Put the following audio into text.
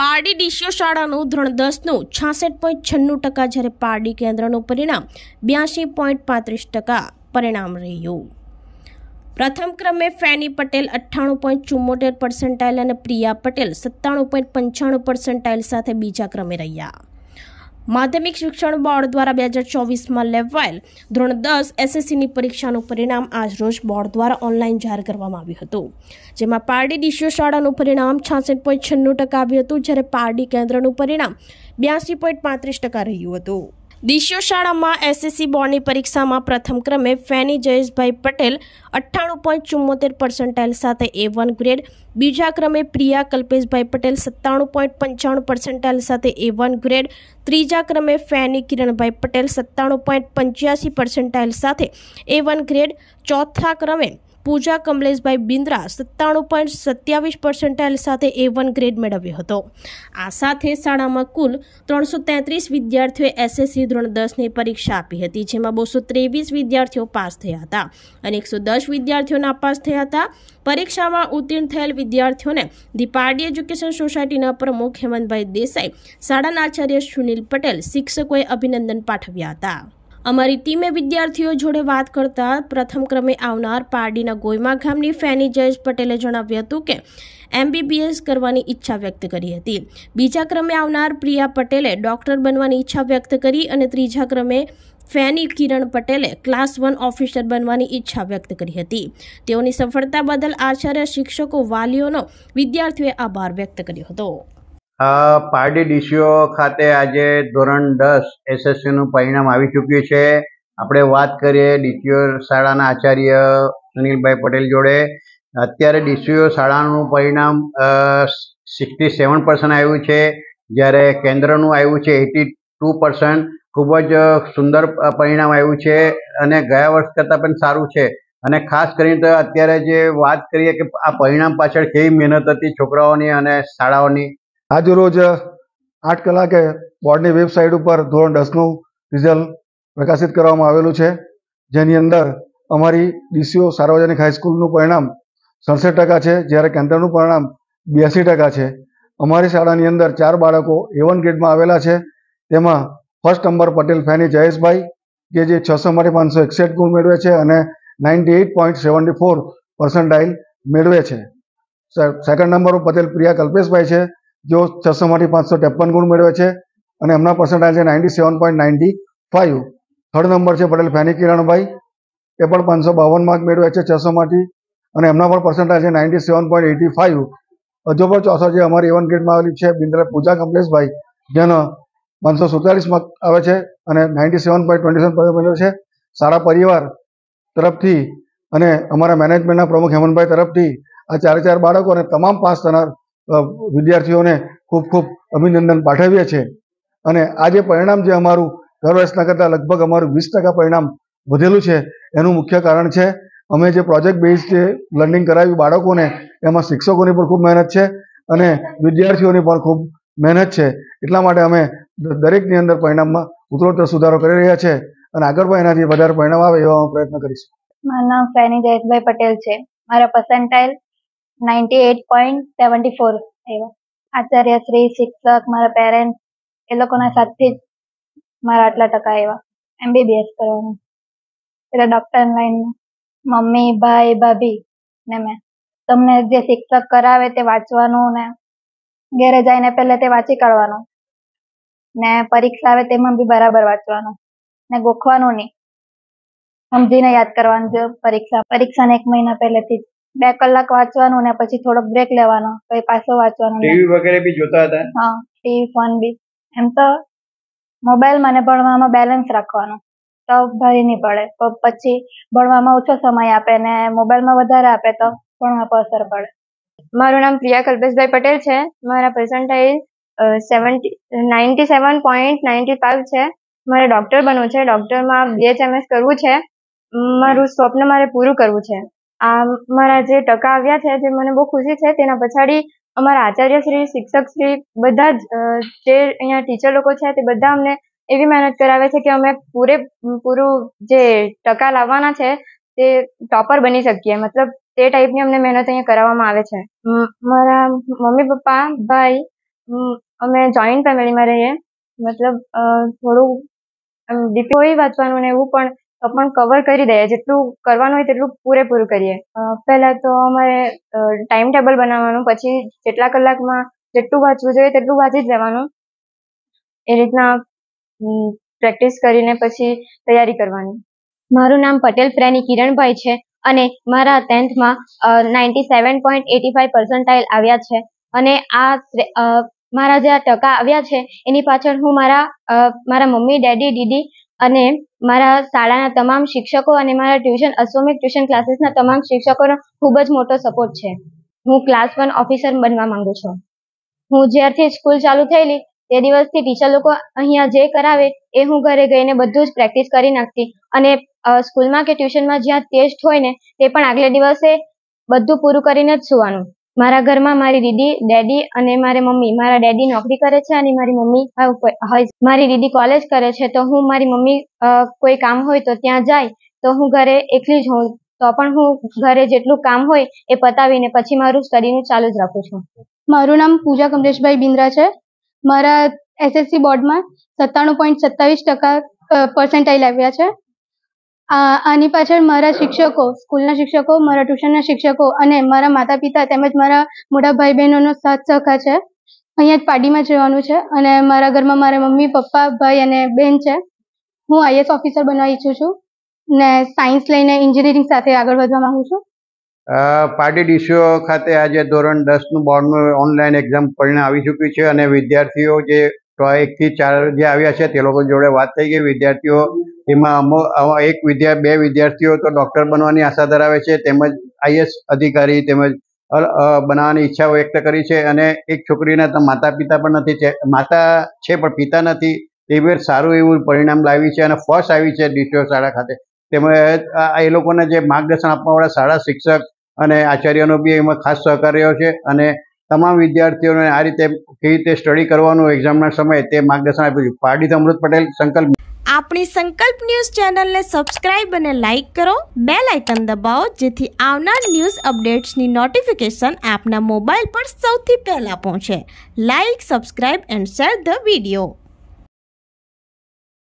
Pardi DCO શાળાનું ધોરણ 10નું 66.96% જ્યારે પારડી કેન્દ્રનું પરિણામ 82.35% પરિણામ રહ્યું। પ્રથમ ક્રમે ફેની પટેલ 98.74% અને પ્રિયા પટેલ 97.95% સાથે બીજા ક્રમે રહ્યા। માધ્યમિક શિક્ષણ બોર્ડ દ્વારા 2024માં લેવાયેલ ધોરણ 10 એસએસસીની પરીક્ષાનું પરિણામ આજરોજ બોર્ડ દ્વારા ઓનલાઈન જાહેર કરવામાં આવ્યું હતું, જેમાં પારડી ડીસીઓ શાળાનું પરિણામ 66.96% આવ્યું હતું, જ્યારે પારડી કેન્દ્રનું પરિણામ 82.35% રહ્યું હતું। ડીસીઓ શાળામાં એસએસસી બોર્ડની પરીક્ષામાં પ્રથમ ક્રમે ફેની જયેશભાઈ પટેલ 98.74% સાથે A1 ગ્રેડ, બીજા ક્રમે પ્રિયા કલ્પેશભાઈ પટેલ 97.95% સાથે A1 ગ્રેડ, ત્રીજા ક્રમે ફેની કિરણભાઈ પટેલ 97.85% સાથે A1 ગ્રેડ, ચોથા ક્રમે પૂજા કમલેશભાઈ બિંદ્રા 97.27% સાથે A1 ગ્રેડ મેળવ્યો હતો। આ સાથે શાળામાં કુલ 333 વિદ્યાર્થીઓએ એસએસસી ધોરણ 10ની પરીક્ષા આપી હતી, જેમાં 223 વિદ્યાર્થીઓ પાસ થયા હતા અને 110 વિદ્યાર્થીઓ નાપાસ થયા હતા। પરીક્ષામાં ઉત્તીર્ણ થયેલ વિદ્યાર્થીઓને ધી પારડી એજ્યુકેશન સોસાયટીના પ્રમુખ હેમંતભાઈ દેસાઈ, શાળાના આચાર્ય સુનિલ પટેલ, શિક્ષકોએ અભિનંદન પાઠવ્યા હતા। અમારી ટીમે વિદ્યાર્થીઓ જોડે વાત કરતા પ્રથમ ક્રમે આવનાર પારડીના ગોયમા ગામની ફેની જયેશ પટેલે જણાવ્યું હતું કે MBBS કરવાની ઈચ્છા વ્યક્ત કરી હતી। બીજા ક્રમે આવનાર પ્રિયા પટેલે ડોક્ટર બનવાની ઈચ્છા વ્યક્ત કરી અને ત્રીજા ક્રમે ફેની કિરણ પટેલે ક્લાસ 1 ઓફિસર બનવાની ઈચ્છા વ્યક્ત કરી હતી। તેઓની સફળતા બદલ આચાર્ય, શિક્ષકો, વાલીઓનો વિદ્યાર્થીઓએ આભાર વ્યક્ત કર્યો હતો। પારડી ડીસીઓ ખાતે આજે ધોરણ 10 એસએસસીનું પરિણામ આવી ચૂક્યું છે। આપણે વાત કરીએ ડીસીઓ શાળાના આચાર્ય સુનિલભાઈ પટેલ જોડે। અત્યારે ડીસીઓ શાળાનું પરિણામ 67% આવ્યું છે, જ્યારે કેન્દ્રનું આવ્યું છે 82%। ખૂબ જ સુંદર પરિણામ આવ્યું છે અને ગયા વર્ષ કરતાં પણ સારું છે। અને ખાસ કરીને તો અત્યારે જે વાત કરીએ કે આ પરિણામ પાછળ કેવી મહેનત હતી છોકરાઓની અને શાળાઓની। આજ રોજ 8 કલાકે બોર્ડની વેબસાઇટ ઉપર ધોરણ 10નું રિઝલ્ટ પ્રકાશિત કરવામાં આવેલું છે, જેની અંદર અમારી ડીસીઓ સાર્વજનિક હાઈસ્કૂલનું પરિણામ 67% છે, જ્યારે કેન્દ્રનું પરિણામ 82% છે। અમારી શાળાની અંદર 4 બાળકો A1 ગ્રેડમાં આવેલા છે, તેમાં ફર્સ્ટ નંબર પટેલ ફેની જયેશભાઈ કે જે 600માંથી 561 ગુણ મેળવે છે અને 98.74% મેળવે છે। સેકન્ડ નંબર પટેલ પ્રિયા કલ્પેશભાઈ છે, जो 600માંથી 553 ગુણ મેળવે છે અને એમના પર્સન્ટાઇલ છે 97.95। થર્ડ નંબર છે પટેલ ફેની કિરણભાઈ, એ પણ 552 માર્ક મેળવે છે 600માંથી અને એમના પણ પર્સન્ટાઇલ છે 97.85। હજુ પણ ચોથો જે અમારી A1 ગ્રેડમાં આવેલી છે બિંદ્રા પૂજા કમલેશભાઈ, જેનો 547 માર્ક આવે છે અને 97.27% મેળવે છે। સારા પરિવાર તરફથી અને અમારા મેનેજમેન્ટના પ્રમુખ હેમંતભાઈ તરફથી આ 4 બાળકો અને તમામ પાસ થનાર વિદ્યાર્થીઓને ખૂબ ખૂબ અભિનંદન પાઠવીએ છીએ। અને આ જે પરિણામ જે અમારું દર વર્ષના કરતાં લગભગ અમારું 20% પરિણામ વધેલું છે, એનું મુખ્ય કારણ છે અમે જે પ્રોજેક્ટ બેઝ જે લર્નિંગ કરાવ્યું બાળકોને, એમાં શિક્ષકોની પણ ખૂબ મહેનત છે અને વિદ્યાર્થીઓની પણ ખૂબ મહેનત છે। એટલા માટે અમે દરેકની અંદર પરિણામમાં ઉત્તરોત્તર સુધારો કરી રહ્યા છે અને આગળ પણ એનાથી વધારે પરિણામ આવે એવા પ્રયત્ન કરીશું। મારું નામ ફેની જયેશભાઈ પટેલ છે। મારા પર્સન્ટાઇલ 98.74 આવ્યા। આચાર્ય શ્રી, શિક્ષક, મારા પેરેન્ટ્સ એ લોકોના સાથથી જ મારા આટલા ટકા આવ્યા MBBS કરવાનું। એટલે ડૉક્ટર લાઈનમાં મમ્મી, ભાઈ, ભાભી ને મેં તમને જે શિક્ષક કરાવે તે વાંચવાનું ને ઘેરે જઈને પહેલે તે વાંચી કાઢવાનું ને પરીક્ષા આવે તેમાં બી બરાબર વાંચવાનું ને ગોખવાનું નહીં, સમજીને યાદ કરવાનું। જો પરીક્ષાને 1 મહિના પહેલેથી જ 2 કલાક વાંચવાનું ને પછી થોડોક બ્રેક લેવાનો, પછી પાછો વાંચવાનું। ટીવી વગેરે બી જોતા હતા? હા, ટીવી, ફોન બી। એમ તો મોબાઈલમાં ને ભણવામાં બેલેન્સ રાખવાનું તો ભારી નહીં પડે, પછી ભણવામાં ઓછો સમય આપે ને મોબાઈલમાં વધારે આપે તો ભણવા પર અસર પડે। મારું નામ પ્રિયા કલ્પેશભાઈ પટેલ છે। મારા પર્સન્ટાઇલ 97.95 છે। મારે ડૉક્ટર બનવું છે। ડૉક્ટરમાં BHMS કરવું છે। મારું સ્વપ્ન મારે પૂરું કરવું છે। આ મારા જે ટકા આવ્યા છે, જે મને બહુ ખુશી છે, તેના પછાડી અમારા આચાર્યશ્રી, શિક્ષકશ્રી બધા જ જે અહીંયા ટીચર લોકો છે તે બધા અમને એવી મહેનત કરાવે છે કે અમે પૂરું જે ટકા લાવવાના છે તે ટોપર બની શકીએ, મતલબ તે ટાઈપની અમને મહેનત અહીંયા કરાવવામાં આવે છે। મારા મમ્મી પપ્પા, ભાઈ, અમે જોઈન્ટ ફેમિલીમાં રહીએ, મતલબ થોડું ડીપી હોય વાંચવાનું ને એવું, પણ કવર કરી દઈએ, જેટલું કરવાનું હોય તેટલું પૂરેપૂરું કરીએ. પહેલાં તો અમારે ટાઈમ ટેબલ બનાવવાનું, પછી જેટલા કલાકમાં જેટલું વાંચવું જોઈએ તેટલું વાંચી જ લેવાનું. એ રીતના પ્રેક્ટિસ કરીને પછી તૈયારી કરવાની. મારું નામ પટેલ પ્રેની કિરણભાઈ છે અને મારા 10th માં 97.85% આવ્યા છે. અને મારા જે આ ટકા આવ્યા છે એની પાછળ હું મારા મમ્મી, ડેડી, દીદી અને મારા શાળાના તમામ શિક્ષકો અને મારા અશ્વમેઘ ટ્યુશન ક્લાસીસના તમામ શિક્ષકોનો ખૂબ જ મોટો સપોર્ટ છે. હું ક્લાસ 1 ઓફિસર બનવા માંગુ છું. હું જ્યારથી સ્કૂલ ચાલુ થયેલી તે દિવસથી ટીચર લોકો અહીંયા જે કરાવે એ હું ઘરે ગઈને બધું જ પ્રેક્ટિસ કરી નાખતી, અને સ્કૂલમાં કે ટ્યુશનમાં જ્યાં ટેસ્ટ હોય ને તે પણ આગલે દિવસે બધું પૂરું કરીને જ સૂવાનું. મારા ઘરમાં મારી દીદી, ડેડી અને મારી મમ્મી, મારા ડેડી નોકરી કરે છે અને મારી મમ્મી મારી દીદી કોલેજ કરે છે, તો હું મારી મમ્મી કોઈ કામ હોય તો ત્યાં જાય તો હું ઘરે એકલી જ હોઉં, તો પણ હું ઘરે જેટલું કામ હોય એ પતાવીને પછી મારું સ્ટડીનું ચાલુ જ રાખું છું. મારું નામ પૂજા કમલેશભાઈ બિંદ્રા છે. મારા SSC બોર્ડમાં 97.27% આવ્યા છે. આની પાછળ મારા શિક્ષકો, સ્કૂલના શિક્ષકો, મારા ટ્યુશનના શિક્ષકો અને મારા માતા પિતા તેમજ મારા મોટા ભાઈ બહેનોનો સાથ સહકાર છે. અહીંયા જ પાડીમાં જ રહેવાનું છે અને મારા ઘરમાં મારા મમ્મી, પપ્પા, ભાઈ અને બહેન છે. હું IAS ઓફિસર બનવા ઈચ્છું છું ને સાયન્સ લઈને એન્જિનિયરિંગ સાથે આગળ વધવા માંગુ છું. પાટી DCO ખાતે આજે ધોરણ 10નું બોર્ડનું ઓનલાઈન એક્ઝામ પરિણામ આવી ચૂક્યું છે અને વિદ્યાર્થીઓ જે 1 થી 4 જે આવ્યા છે તે લોકો જોડે વાત થઈ ગઈ. વિદ્યાર્થીઓ એમાં બે વિદ્યાર્થીઓ તો ડૉક્ટર બનવાની આશા ધરાવે છે, તેમજ IAS અધિકારી તેમજ બનાવવાની ઈચ્છા વ્યક્ત કરી છે. અને એક છોકરીના તો માતા પિતા પણ નથી, માતા છે પણ પિતા નથી. એ બી સારું એવું પરિણામ લાવી છે અને ફર્સ્ટ આવી છે DCO શાળા ખાતે. તેમજ એ લોકોને જે માર્ગદર્શન આપવાવાળા શાળા શિક્ષક અને આચાર્યનો બી એમાં ખાસ સહકાર રહ્યો છે અને તમામ વિદ્યાર્થીઓને આ રીતે કેવી રીતે સ્ટડી કરવાનું એક્ઝામના સમયે તે માર્ગદર્શન આપ્યું છે. પારડીથી અમૃત પટેલ, સંકલ્પ. આપણી સંકલ્પ ન્યૂઝ ચેનલને સબસ્ક્રાઇબ અને લાઇક કરો, બેલ આઇકન દબાવો, જેથી આવનાર ન્યૂઝ અપડેટ્સની નોટિફિકેશન આપના મોબાઈલ પર સૌથી પહેલાં પહોંચે. Like, subscribe and share the video.